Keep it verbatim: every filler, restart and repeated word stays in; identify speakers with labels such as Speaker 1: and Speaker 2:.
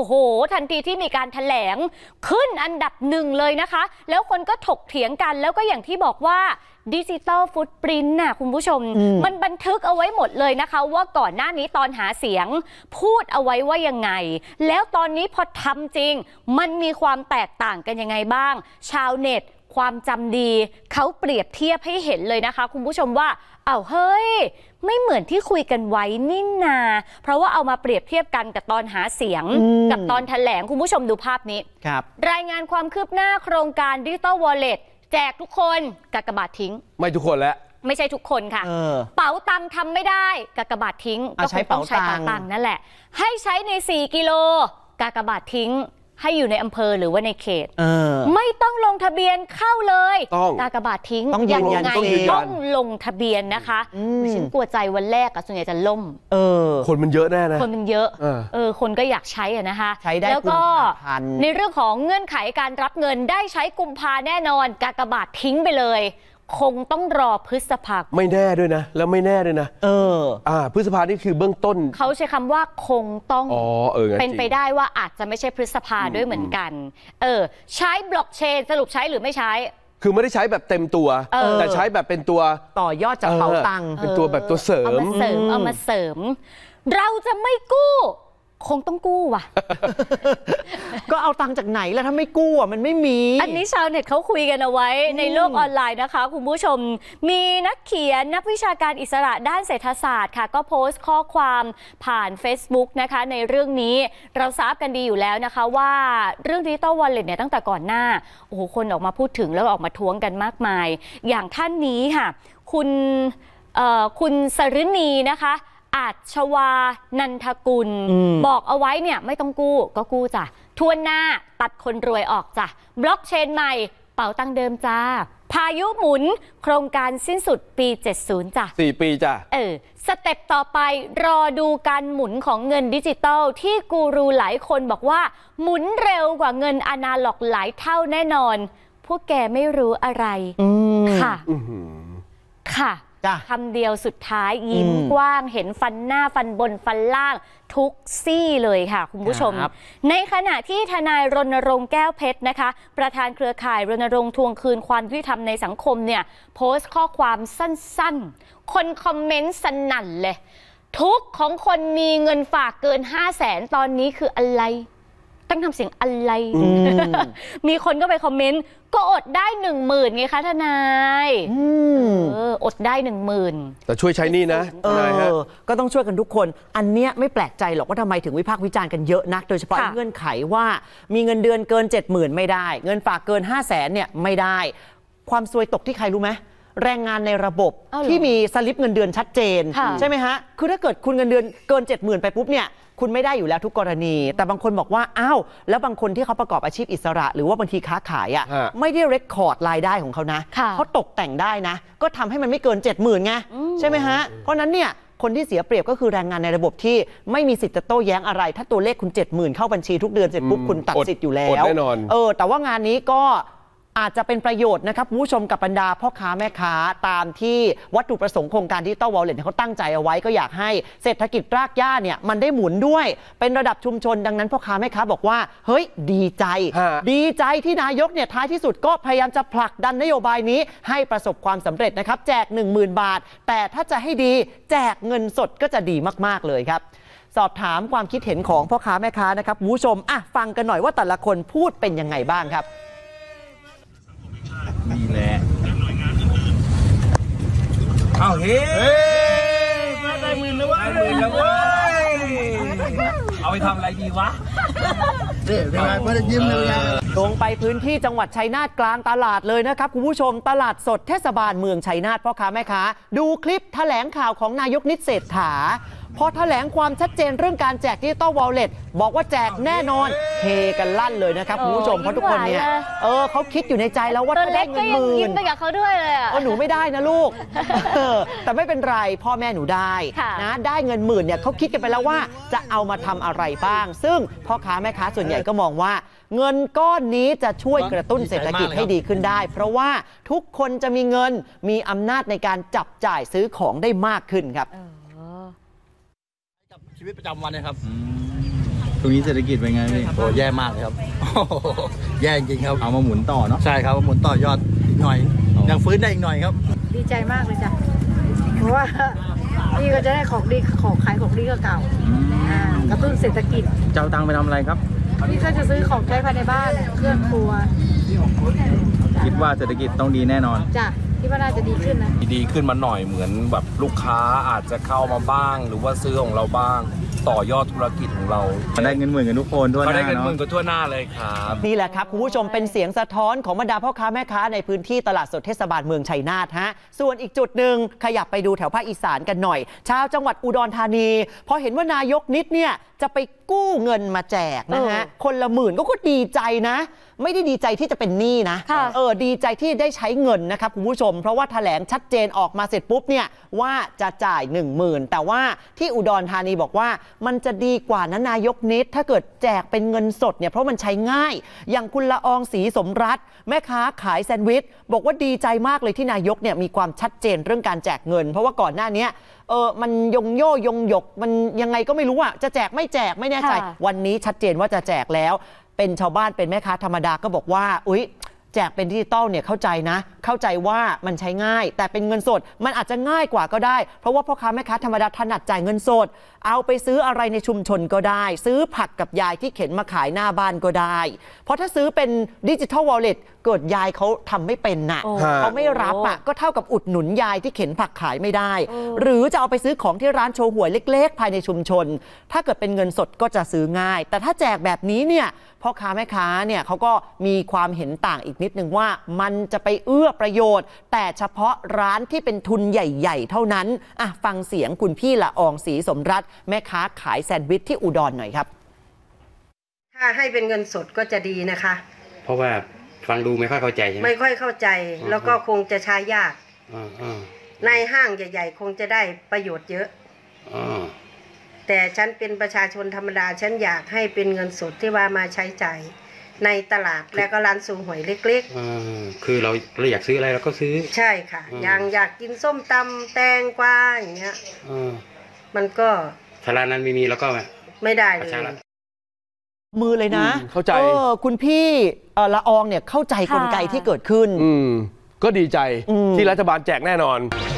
Speaker 1: โหทันทีที่มีการแถลงขึ้นอันดับหนึ่งเลยนะคะแล้วคนก็ถกเถียงกันแล้วก็อย่างที่บอกว่าดิจิตอลฟุตปรินท์น่ะคุณผู้ชมมมันบันทึกเอาไว้หมดเลยนะคะว่าก่อนหน้านี้ตอนหาเสียงพูดเอาไว้ว่ายังไงแล้วตอนนี้พอทำจริงมันมีความแตกต่างกันยังไงบ้างชาวเน็ตความจำดีเขาเปรียบเทียบให้เห็นเลยนะคะคุณผู้ชมว่าอ้าวเฮ้ยไม่เหมือนที่คุยกันไว้นี่นาเพราะว่าเอามาเปรียบเทียบกันกับตอนหาเสียงกับตอนแถลงคุณผู้ชมดูภาพนี้ครับรายงานความคืบหน้าโครงการดิจิตอลวอลเล็ตแจกทุกคนกากบาททิ้งไม่ทุกคนแล้วไม่ใช่ทุกคนค่ะเป๋าตังทำไม่ได้กากบาททิ้งก็ใช้เป๋าตังนั่นแหละให้ใช้ในสี่กิโลกากบาททิ้งให้อยู่ในอำเภอหรือว่าในเขตไม่ต้องลงทะเบียนเข้าเลยกากบาททิ้งต้องยืนยันต้องลงทะเบียนนะคะฉันกลัวใจวันแรกอะส่วนใหญ่จะล่มเออคนมันเยอะแน่นะคนมันเยอะเออคนก็อยากใช้อะนะคะแล้วก็ในเรื่องของเงื่อนไขการรับเงินได้ใช้กุมภาแน่นอนกากบาททิ้งไปเลยคงต้องรอพฤษภาไม่แน่ด้วยนะแล้วไม่แน่ด้วยนะเอออ่าพฤษภานี่คือเบื้องต้นเขาใช้คำว่าคงต้องอ๋อเออเป็นไปได้ว่าอาจจะไม่ใช่พฤษภาด้วยเหมือนกันเออใช้บล็อกเชนสรุปใช้หรือไม่ใช้คือไม่ได้ใช้แบบเต็มตัวแต่ใช้แบบเป็นตัวต่อยอดจากเป๋าตังค์เป็นตัวแบบตัวเสริมเอามาเสริมเอามาเสริมเราจะไม่กู้คงต้องกู้ว่ะ ก็เอาตังค์จากไหนแล้วถ้าไม่กู้อ่ะมันไม่มีอันนี้ชาวเน็ตเขาคุยกันเอาไว้ในโลกออนไลน์นะคะคุณผู้ชมมีนักเขียนนักวิชาการอิสระด้านเศรษฐศาสตร์ค่ะก็โพสต์ข้อความผ่าน Facebook นะคะในเรื่องนี้เราทราบกันดีอยู่แล้วนะคะว่าเรื่องดิจิตอลวอลเล็ตเนี่ยตั้งแต่ก่อนหน้าโอ้โหคนออกมาพูดถึงแล้วออกมาท้วงกันมากมายอย่างท่านนี้ค่ะคุณคุณสฤณีนะคะอาชวานันทกุลบอกเอาไว้เนี่ยไม่ต้องกู้ก็กู้จ้ะทวนหน้าตัดคนรวยออกจ้ะบล็อกเชนใหม่เป๋าตังเดิมจ้าพายุหมุนโครงการสิ้นสุดปีเจ็ดสิบจ้ะสี่ปีจ้ะเออสเต็ปต่อไปรอดูการหมุนของเงินดิจิตอลที่กูรูหลายคนบอกว่าหมุนเร็วกว่าเงินอนาล็อกหลายเท่าแน่นอนพวกแกไม่รู้อะไรค่ะค่ะคำเดียวสุดท้ายยิ้มกว้างเห็นฟันหน้าฟันบนฟันล่างทุกซี่เลยค่ะคุณผู้ชมในขณะที่ทนายรณรงค์แก้วเพชรนะคะประธานเครือข่ายรณรงค์ทวงคืนความยุติธรรมในสังคมเนี่ยโพสต์ข้อความสั้นๆคนคอมเมนต์สนั่นเลยทุกของคนมีเงินฝากเกินห้าแสนตอนนี้คืออะไรตั้งทำเสียงอะไร มีคนก็ไปคอมเมนต์ก็อดได้หนึ่งหมื่นไงคะทนายเอออดได้หนึ่งหมื่นแต่ช่วยใช้นี่นะเออก็ต้องช่วยกันทุกคนอันเนี้ยไม่แปลกใจหรอกว่าทำไมถึงวิพากษ์วิจารณ์กันเยอะนักโดยเฉพาะเงื่อนไขว่ามีเงินเดือนเกินเจ็ดหมื่นไม่ได้เงินฝากเกินห้าแสนเนี่ยไม่ได้ความซวยตกที่ใครรู้ไหมแรงงานในระบบที่มีสลิปเงินเดือนชัดเจนใช่ไหมฮะคือถ้าเกิดคุณเงินเดือนเกินเจ็ดหมื่นไปปุ๊บเนี่ยคุณไม่ได้อยู่แล้วทุกกรณีแต่บางคนบอกว่าอ้าวแล้วบางคนที่เขาประกอบอาชีพอิสระหรือว่าบางทีค้าขายอ่ะไม่ได้เรคคอร์ดรายได้ของเขานะเขาตกแต่งได้นะก็ทำให้มันไม่เกินเจ็ดหมื่นไงใช่ไหมฮะเพราะนั้นเนี่ยคนที่เสียเปรียบก็คือแรงงานในระบบที่ไม่มีสิทธิ์จะโต้แย้งอะไรถ้าตัวเลขคุณเจ็ดหมื่นเข้าบัญชีทุกเดือนเสร็จปุ๊บคุณตัดสิทธิ์อยู่แล้วเออแต่ว่างานนี้ก็อาจจะเป็นประโยชน์นะครับผู้ชมกับบรรดาพ่อค้าแม่ค้าตามที่วัตถุประสงค์โครงการดิจิตอลวอลเล็ตเขาตั้งใจเอาไว้ก็อยากให้เศรษฐกิจรากหญ้าเนี่ยมันได้หมุนด้วยเป็นระดับชุมชนดังนั้นพ่อค้าแม่ค้าบอกว่าเฮ้ยดีใจดีใจที่นายกเนี่ยท้ายที่สุดก็พยายามจะผลักดันนโยบายนี้ให้ประสบความสำเร็จนะครับแจก หนึ่งหมื่น บาทแต่ถ้าจะให้ดีแจกเงินสดก็จะดีมากๆเลยครับสอบถามความคิดเห็นของพ่อค้าแม่ค้านะครับผู้ชมอ่ะฟังกันหน่อยว่าแต่ละคนพูดเป็นยังไงบ้างครับนี่แหละเอาเฮ้ได้หมื่นแล้ววะได้หมื่นแล้วเว้ยเอาไปทำอะไรดีวะเดี๋ยวเดี๋ยวไม่ได้ยิ้มเลยลงไปพื้นที่จังหวัดชัยนาทกลางตลาดเลยนะครับคุณผู้ชมตลาดสดเทศบาลเมืองชัยนาทพ่อค้าแม่ค้าดูคลิปแถลงข่าวของนายกนิตเศรษฐาพอแถลงความชัดเจนเรื่องการแจกดิจิตอลวอลเล็ตบอกว่าแจกแน่นอนเฮกันลั่นเลยนะครับคุณผู้ชมเพราะทุกคนเนี่ยเออเขาคิดอยู่ในใจแล้วว่าถ้าได้เงินหมื่นยิ้มไปกับเขาด้วยเลยอ่ะหนูไม่ได้นะลูกแต่ไม่เป็นไรพ่อแม่หนูได้นะได้เงินหมื่นเนี่ยเขาคิดกันไปแล้วว่าจะเอามาทำอะไรบ้างซึ่งพ่อค้าแม่ค้าส่วนใหญ่ก็มองว่าเงินก้อนนี้จะช่วยกระตุ้นเศรษฐกิจให้ดีขึ้นได้เพราะว่าทุกคนจะมีเงินมีอำนาจในการจับจ่ายซื้อของได้มากขึ้นครับชีวิตประจำวันนะครับ
Speaker 2: ตรงนี้เศรษฐกิจเป็นไงพี่
Speaker 3: โอ้แย่มากเลยครับแย่จริงครับ
Speaker 2: เอามาหมุนต่อเนาะ
Speaker 3: ใช่ครับมาหมุนต่อยอดอีกหน่อยยังฟื้นได้อีกหน่อยครับ
Speaker 4: ดีใจมากเลยจ้ะเพราะว่าพี่ก็จะได้ของดีของขายของดีก็เก่ากระตุ้นเศรษฐกิจ
Speaker 2: เจ้าตังไปทำอะไรครับ
Speaker 4: พี่ก็จะซื้อของใช้ภายในบ้านเครื่องครัว
Speaker 2: คิดว่าเศรษฐกิจต้องดีแน่นอน
Speaker 4: จ้ะคิดว่าน่าจะดีขึ้นนะ
Speaker 5: ดีขึ้นมาหน่อยเหมือนแบบลูกค้าอาจจะเข้ามาบ้างหรือว่าซื้อของเราบ้างต่อยอดธุรกิจของเรา
Speaker 2: ได้เงินหมื่นกันทุกคนทั่วหน้า
Speaker 5: ได้เงินหมื่นกันทั่วหน้าเลยครับ
Speaker 6: นี่แหละครับคุณผู้ชมเป็นเสียงสะท้อนของบรรดาพ่อค้าแม่ค้าในพื้นที่ตลาดสดเทศบาลเมืองชัยนาทฮะส่วนอีกจุดหนึ่งขยับไปดูแถวภาคอีสานกันหน่อยชาวจังหวัดอุดรธานีพอเห็นว่านายกนิดเนี่ยจะไปกู้เงินมาแจกนะฮะคนละหมื่นก็ก็ดีใจนะไม่ได้ดีใจที่จะเป็นหนี้นะเออดีใจที่ได้ใช้เงินนะครับคุณผู้ชมเพราะว่าแถลงชัดเจนออกมาเสร็จปุ๊บเนี่ยว่าจะจ่ายหนึ่งหมื่นแต่ว่าที่อุดรธานีบอกว่ามันจะดีกว่านะนายกนิดถ้าเกิดแจกเป็นเงินสดเนี่ยเพราะมันใช้ง่ายอย่างคุณละอองศรีสมรัตน์แม่ค้าขายแซนด์วิชบอกว่าดีใจมากเลยที่นายกเนี่ยมีความชัดเจนเรื่องการแจกเงินเพราะว่าก่อนหน้านี้เออมันยงโย่ยงหยกมันยังไงก็ไม่รู้อ่ะจะแจกไม่แจกไม่แน่ใจวันนี้ชัดเจนว่าจะแจกแล้วเป็นชาวบ้านเป็นแม่ค้าธรรมดาก็บอกว่าอุ๊ยแจกเป็นดิจิตอลเนี่ยเข้าใจนะเข้าใจว่ามันใช้ง่ายแต่เป็นเงินสดมันอาจจะง่ายกว่าก็ได้เพราะว่าพ่อค้าแม่ค้าธรรมดาถนัดจ่ายเงินสดเอาไปซื้ออะไรในชุมชนก็ได้ซื้อผักกับยายที่เข็นมาขายหน้าบ้านก็ได้เพราะถ้าซื้อเป็นดิจิทัลวอลเล็ตเกิดยายเขาทำไม่เป็นน่ะเขาไม่รับอ่ะก็เท่ากับอุดหนุนยายที่เข็นผักขายไม่ได้หรือจะเอาไปซื้อของที่ร้านโชว์หวยเล็กๆภายในชุมชนถ้าเกิดเป็นเงินสดก็จะซื้อง่ายแต่ถ้าแจกแบบนี้เนี่ยพ่อค้าแม่ค้าเนี่ยเขาก็มีความเห็นต่างอีกนิดนึงว่ามันจะไปเอื้อประโยชน์แต่เฉพาะร้านที่เป็นทุนใหญ่ๆเท่านั้นอ่ะฟังเสียงคุณพี่ละอองศรีสมรัตน์แม่ค้าขายแซนด์วิชที่อุดรหน่อยครับ
Speaker 7: ถ้าให้เป็นเงินสดก็จะดีนะคะ
Speaker 8: เพราะว่าฟังดูไม่ค่อยเข้าใจใช่ไหม
Speaker 7: ไม่ค่อยเข้าใจแล้วก็คงจะใช้ยากในห้างใหญ่ๆคงจะได้ประโยชน์เยอะแต่ฉันเป็นประชาชนธรรมดาฉันอยากให้เป็นเงินสดที่ว่ามาใช้จ่ายในตลาดและก็ร้านสูงหวยเล็ก
Speaker 8: ๆคือเราเราอยากซื้ออะไรเราก็ซื้อ
Speaker 7: ใช่ค่ะอย่างอยากกินส้มตำแตงกวาอย่างเงี้ยมันก็
Speaker 8: ถ้าร้านนั้นไม่มีแล้วก็
Speaker 7: ไม่ได้เลย
Speaker 6: มือเลยนะ
Speaker 9: เข้าใจ
Speaker 6: เออคุณพี่ละอองเนี่ยเข้าใจกลไกที่เกิดขึ้น
Speaker 9: ก็ดีใจที่รัฐบาลแจกแน่นอน